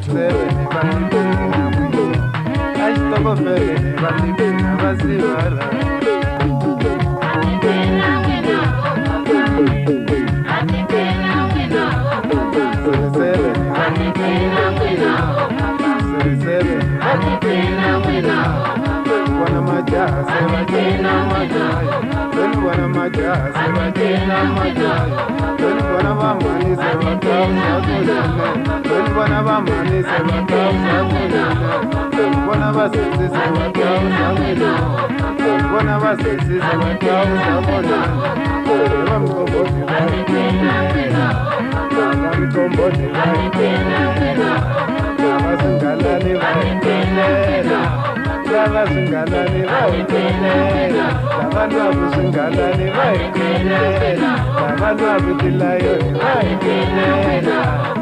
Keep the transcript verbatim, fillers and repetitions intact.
seven balibina wino ashtoko fele balibina basibala Wana maja seba jina majayo, wana maja seba jina majayo, wana bamani seba kauza kujane, wana bamani seba kauza kujane, wana basisi seba kauza kujane, wana basisi seba kauza kujane, wana mkomboti bari kujane, wana mkomboti bari kujane, wana sungalani bari kujane. Lava sungalani vaikenela, lavantu abusungalani vaikenela, lavantu abutilayoni vaikenela.